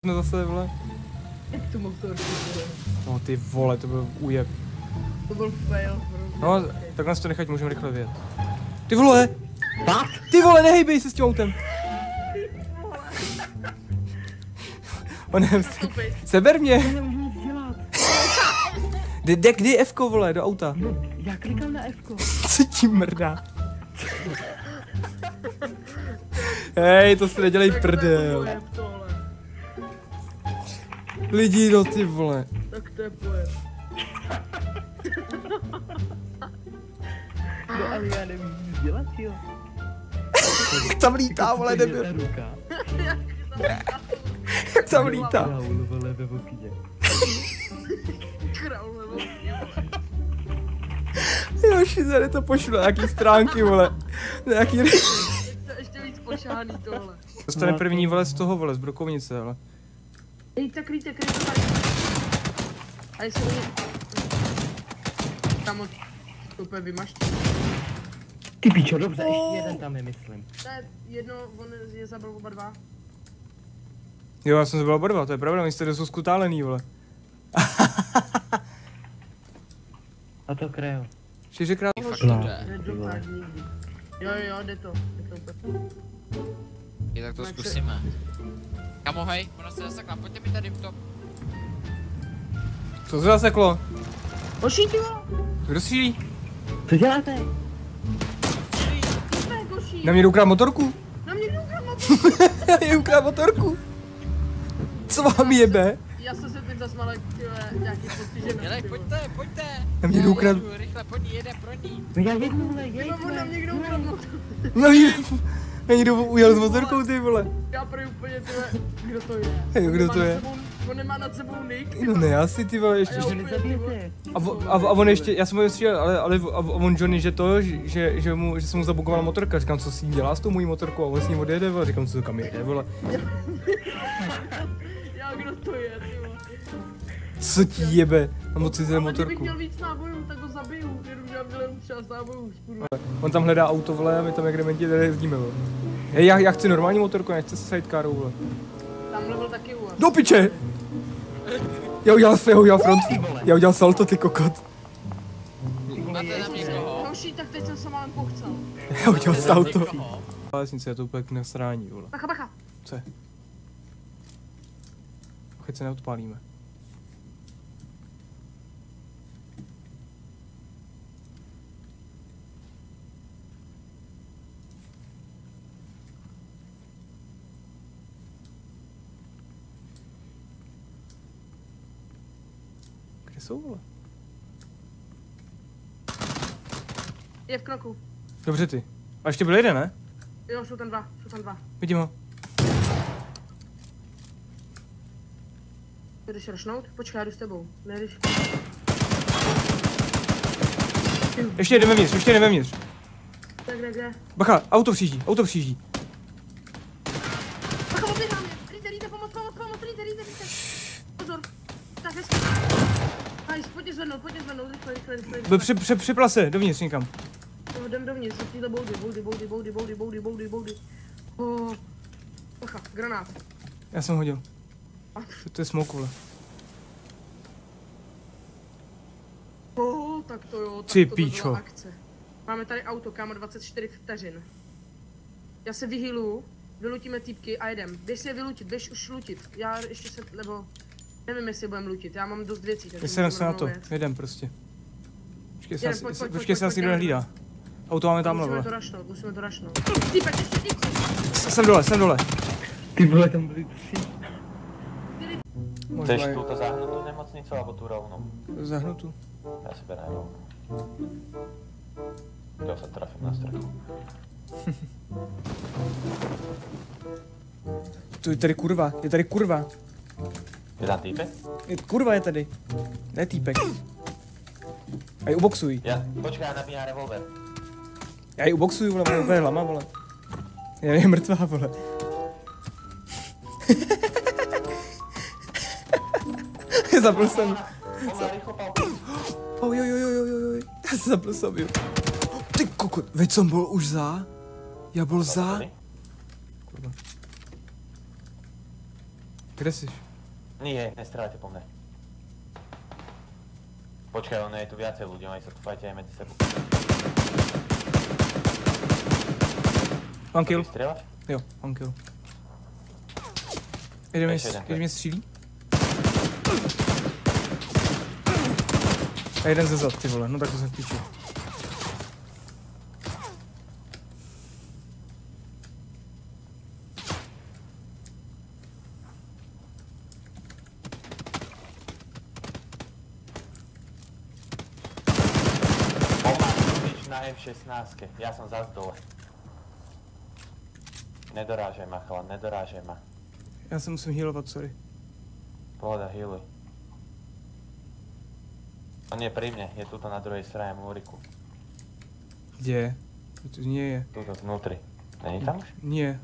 jsme zase, vole. Jak tu motorku, vole. No ty vole, to byl ujeb. To byl fail, bro. No, tak nás to nechat, můžeme rychle vyjet. Ty vole! Tak? Ty vole, nehejbej se s tím autem! Seber mě! Nemůžu nic dělat. Kdy F-ko, vole, do auta? No, já klikám na F-ko. Co ti mrdá? Hej, to si nedělej prdel. Lidi, no ty vole. Tak to je pojem. No ale já nevím nic dělat, jo. Tam lítá, vole, nebyl. Jak tam lítá? Kraul, vole, ve okně. Kraul ve okně, vole. Jo, šizere, to pošlu na nějaký stránky, vole. Nějaký... Ještě víc pošáhaný tohle. Dostane první, vole, z toho, vole, z brokovnice, vole. Kryjte tady. A jestli oni... Tam od... To úplně vymažte. Ty pičo, dobře, ještě jeden tam je, myslím. To je jedno, on je zabil oba dva. Jo, já jsem zabil oba dva, to je pravda, oni jste jsou skutálený, vole. A to krejo. 4krát. Fakt to jde. Jo, jde to úplně. Je, tak to zkusíme. Kamo, hej, ona se zasekla, pojďte mi tady to. Co se zaseklo? Hoší, ty vole! Kdo střílí? Co děláte? Hoší! Na mě jdu ukrát motorku. Na mě jdu ukradl motorku! Na mě jdu ukrát motorku. Co vám jebe? Já jsem se teď zasmal, jak nějaký postižený. Jelej, pojďte. Na mě jdu ukrát... Rychle, po ní, jede pro ní. No já jedu, On na mě kdo ukradl motorku. Na mě jdu ujel s motorkou, ty vole. Já prý úplně, ty vole, kdo to je? Hej, kdo to je? On nemá nad sebou nick. No ne, asi ty vole, ještě... že nezabijete. A on ještě, já jsem ho střílel, ale on Johnny, že se mu zabugovala motorka, říkám, co si dělá s tou mojí motorkou, a on s ní odjede, vole, říkám, co kam jede, vole. Já, kdo to je, ty vole. Co ti jebe, na moci zde Ale kdybych motorku. měl víc nábojů, tak ho zabiju, jenom že já měl třeba nábojů, špůru. On tam hledá auto, vole, a my tam jak dementi tady jezdíme, vole. Hej, já chci normální motorku, nechci se sidecarou, vole. Tamhle byl taky u. Do piče! Já udělal front, já udělal salto, ty kokot. Máte na mě koho? Hoší, tak teď jsem se málem pochcel. Já udělal salto. Někoho? Ale je to úplně k nasrání, vole. Bacha. Co je? Chyť se neodpálíme. Kde jsou, vole? Je v knoku. Dobře ty. A ještě byl jeden, ne? Jo, jsou tam dva. Vidím ho. Jdeš rašnout? Počkej, já jdu s tebou. Nejdeš. Ještě jeden vevnitř. Tak kde? Bacha, auto přijíždí. Bacha, oběhám je. Rýte, pomoc, rýte. Pozor. Tak, hezky. Nice, pojď zvednout, rychle. Byl při plase, dovnitř někam. Jo, jdem dovnitř, z téhle boudy. Bacha, granát. Já jsem hodil. To je smoke, vole. Tak to jo, tak Ty to píčo. byla akce. Máme tady auto, kámo, 24 vteřin. Já se vyhýluju, vylutíme týpky a jedem. Běž si je vylutit, běž už lutit. Já ještě se, nebo... Nevím, jestli budem lutit, já mám dost věcí, takže... Jsem se na to, jedem prostě. Počkej, se nás nikdo nehlídá. Auto máme tamhle, vole. Musíme to rašnout. Týpek, ještě týpek! Jsem dole. Ty vole, tam byli tři. Chceš tuto zahnutou nemocnicu alebo tu rovnou? Zahnutu. Já si berem rovnou. Jo, se trafím na strechu. Je tady kurva. Je tam týpek? Kurva je tady. Ne týpek. Já ji uboxuj. Počkej, já nabíhám revolver. Já ji uboxuj, vole, mám úplně hlama, vole. Je mrtvá, vole. Zapl jsem. Jo. Já se zapl jsem, jo. Ty kokot, veď jsem byl už za? Já byl za? Kurva. Kde jsi? Nie, nestrelajte po mne. Počkaj, ono je tu viacej ľudí, oni sa tu fajtia aj medzi sebou. Mám kill. Ty strieľaš? Jo, mám kill. Jeden Ještě jeden. mě střílí. A jeden ze zad, ty vole, no tak to jsem v píči. Na F16, ja som zas dole. Nedorážaj ma, chalan, nedorážaj ma. Já se musím healovat, sorry. Pohoda, healuj. On je pri mne, je tuto na druhej strane múriku. Kde je? Tu nie je. Tuto vnútri. Není tam už? Nie.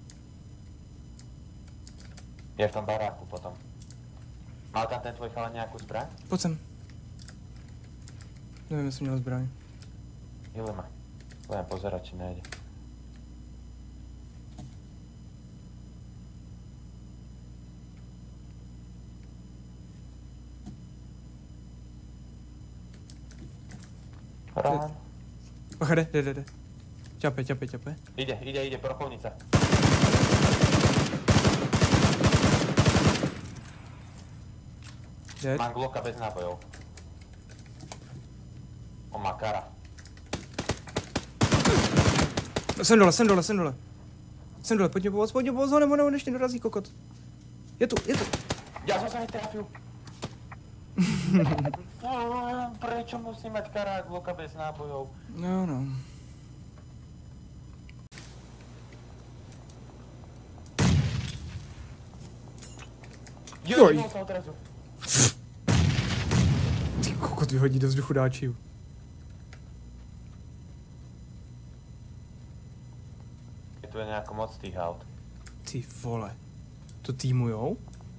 Je v tom baráku potom. Mal tam ten tvoj chalan nejakú zbraň? Pojď sem. Nevím, jestli měl zbraň. Healuj ma. Budem pozerať, či nejde. Rán. Bacha, jde. Ťape. Ide, prokovnica. Dead. Mám Glocka bez nábojov. On má kara. Jsem dole. Jsem dole, pojď mě pomoct, nebo ještě dorazí kokot. Je tu. Ja som sa netrafil. Prečo musím mať kara a Glocka bez nábojov? No. Joj. Sa odrazu. Ty kokot vyhodí do vzduchu dáčiu. Tu je nejako moc tých aut. Ty vole. To týmujou?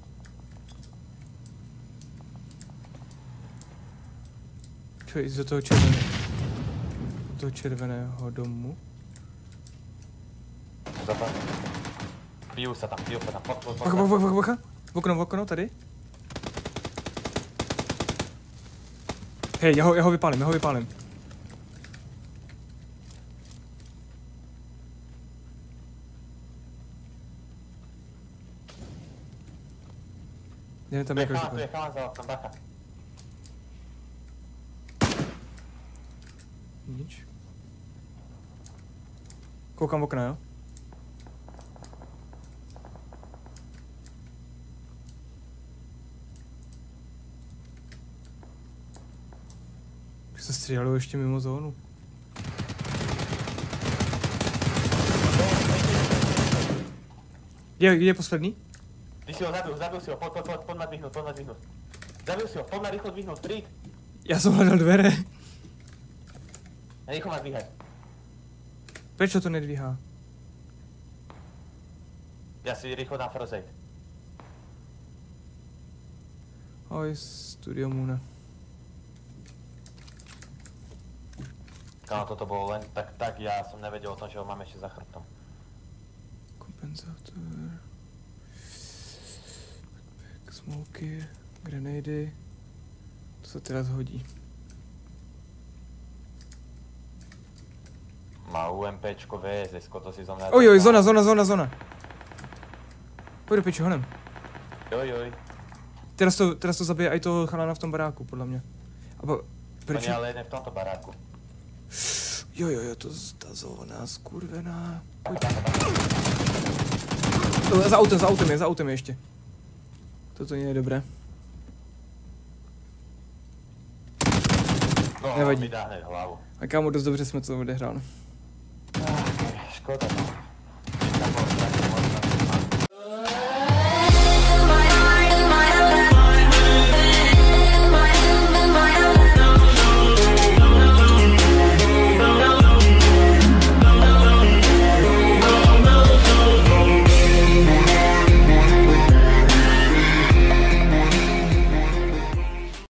Čo je do toho červeného domu? Zapad. Bijú sa tam. Pod. Bacha. V okno, tady. Hej, já ho vypálím. Jdeme tam jako Tu je chalan za oknom, bacha. Nič. Koukám v okna, jo? Se střídalo ještě mimo zónu. Kde je poslední? Ty si ho zabil si ho, pojď ma dvihnúť. Zabil si ho, pojď ma rýchlo dvihnúť, príď. Já jsem hledal dvere. Rýchlo ma dvíhaj. Proč to nedvíhá? Ja si rýchlo dám first aid. Oj, Studio Moona. Kámo, toto bolo len tak ja som nevedel o tom, že ho mám ešte za chrbtom. Kompenzátor. Backpack, smoky, grenady. To se teda zhodí. Má UMPčko, VSS-ko, to si zo mňa... Ojoj, zóna. Pojď do piči, honem. Joj. Teraz to zabije aj toho chalána v tom baráku, podle mě. Proč? To ale jeden v tomto baráku. Jo, ta zóna skurvená. Pojď. Za autem je ještě. Toto nie je dobré. No, nevadí. mi dá hned hlavu. A kámo, dost dobře jsme to odehráli. Škoda.